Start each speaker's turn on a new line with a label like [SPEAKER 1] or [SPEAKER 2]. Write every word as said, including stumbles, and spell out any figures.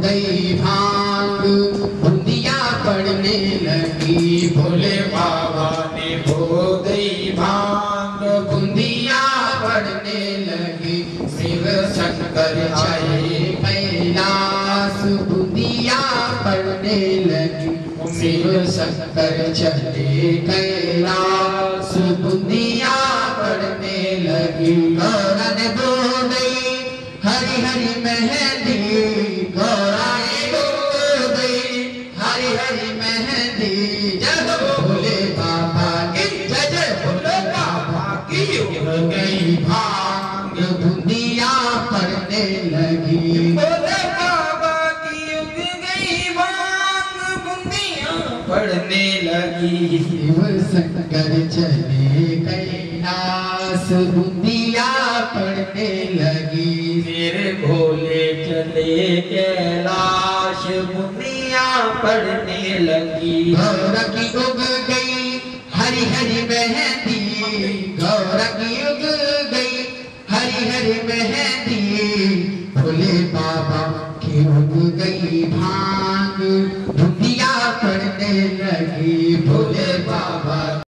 [SPEAKER 1] गई भांग बुंदिया पड़ने लगी। भोले बाबा ने हो गई भांग बुंदिया पड़ने लगी। शिव शंकर आए कैलाश बुंदिया पड़ने लगी। शिव शंकर चले कैलाश बुंदिया पड़ने लगी। गौरा ने बोल गई हरी हरी मेहंदी। गौरा ने बोल गई हरी हरी मेहंदी। जय भोले बाबा की जय जय भोले बाबा की। हो गई भांग बुंदिया पड़ने लगी। भोले बाबा की उग गई भांग बुंदिया पड़ने लगी। शिव शंकर चले कैलाश बुंदिया पड़ने लगी। मेरे भोले चले कैलाश बुंदिया पड़ने लगी। गौरा की उग गई हरी हरी मेहंदी। गौरा की उग गई हरी हरी मेहंदी। भोले बाबा की उग गई भांग